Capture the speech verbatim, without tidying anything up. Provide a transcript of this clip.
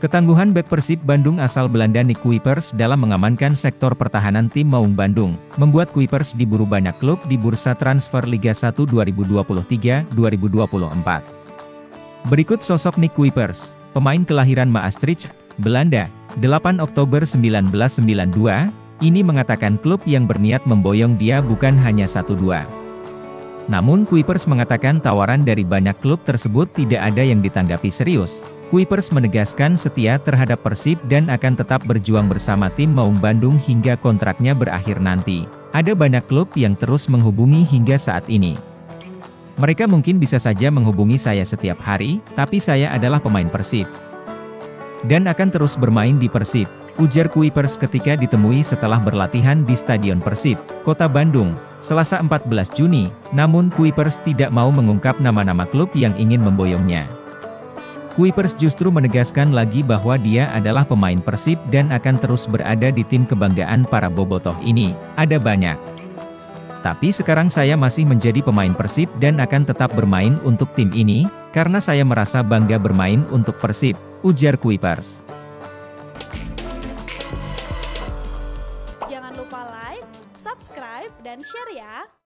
Ketangguhan bek Persib Bandung asal Belanda Nick Kuipers dalam mengamankan sektor pertahanan tim Maung Bandung, membuat Kuipers diburu banyak klub di bursa transfer Liga satu dua ribu dua puluh tiga dua ribu dua puluh empat. Berikut sosok Nick Kuipers, pemain kelahiran Maastricht, Belanda, delapan Oktober seribu sembilan ratus sembilan puluh dua, ini mengatakan klub yang berniat memboyong dia bukan hanya satu dua. Namun Kuipers mengatakan tawaran dari banyak klub tersebut tidak ada yang ditanggapi serius. Kuipers menegaskan setia terhadap Persib dan akan tetap berjuang bersama tim Maung Bandung hingga kontraknya berakhir nanti. Ada banyak klub yang terus menghubungi hingga saat ini. Mereka mungkin bisa saja menghubungi saya setiap hari, tapi saya adalah pemain Persib. Dan akan terus bermain di Persib, ujar Kuipers ketika ditemui setelah berlatihan di Stadion Persib, Kota Bandung, Selasa empat belas Juni, namun Kuipers tidak mau mengungkap nama-nama klub yang ingin memboyongnya. Kuipers justru menegaskan lagi bahwa dia adalah pemain Persib dan akan terus berada di tim kebanggaan para bobotoh ini, ada banyak. Tapi sekarang saya masih menjadi pemain Persib dan akan tetap bermain untuk tim ini, karena saya merasa bangga bermain untuk Persib, ujar Kuipers. Jangan lupa like, subscribe, dan share ya!